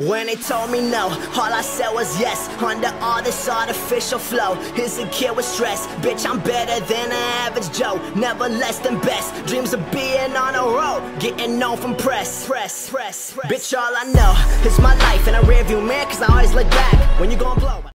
When they told me no, all I said was yes. Under all this artificial flow, here's a kid with stress. Bitch, I'm better than an average Joe, never less than best. Dreams of being on a road, getting known from press. Bitch, all I know is my life in a rearview mirror, cause I always look back when you gon' blow.